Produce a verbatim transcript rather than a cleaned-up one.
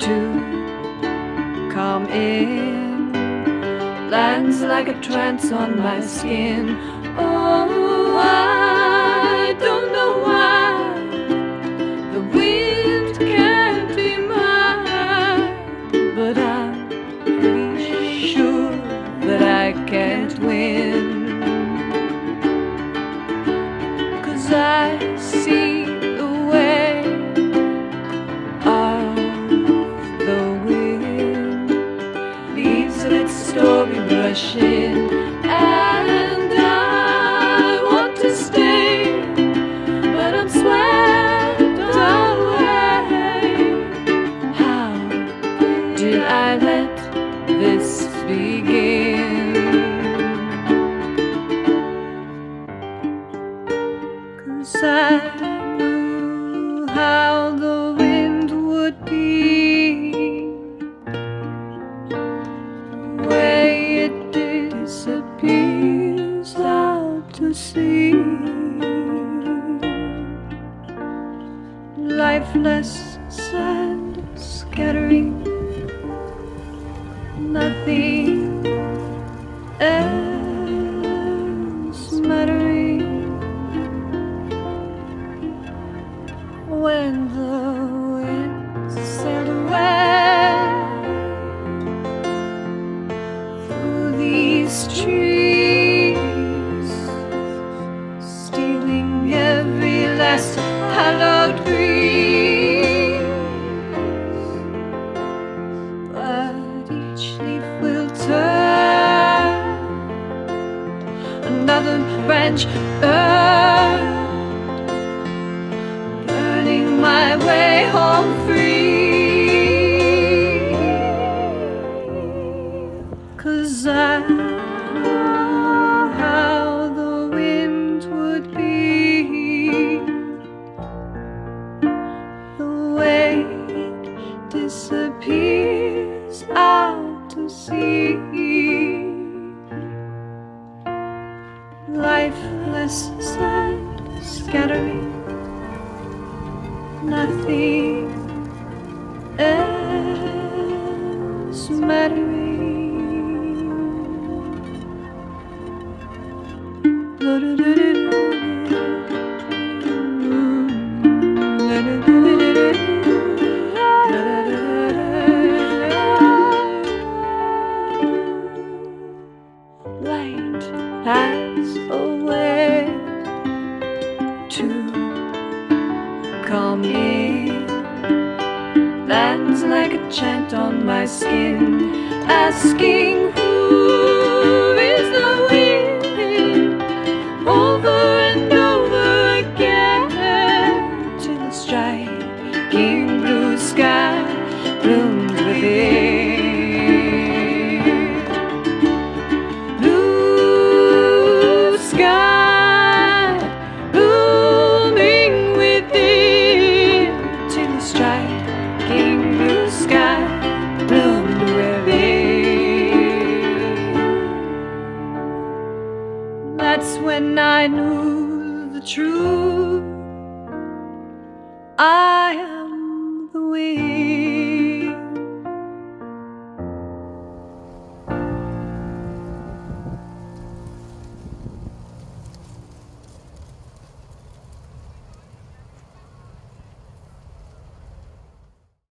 to come in, lands like a trance on my skin. Oh, I don't know why the wind can't be mine, but I'm pretty sure that I can't win, 'cause I see the way of the wind, leaves of its story brush in, and I want to stay, but I'm swept away. How did I let this begin? 'Cause I knew how the wind would be, the way it disappears out to sea, lifeless sand scattering, nothing else mattering. When the wind sailed away through these trees, stealing every last hallowed breeze, but each leaf will turn, another branch burn, burning my way home free. 'Cause I know how the wind would be, the way it disappears out to sea, lifeless sand scattering, nothing else mattering. Light has a way to come in, lands like a chant on my skin, asking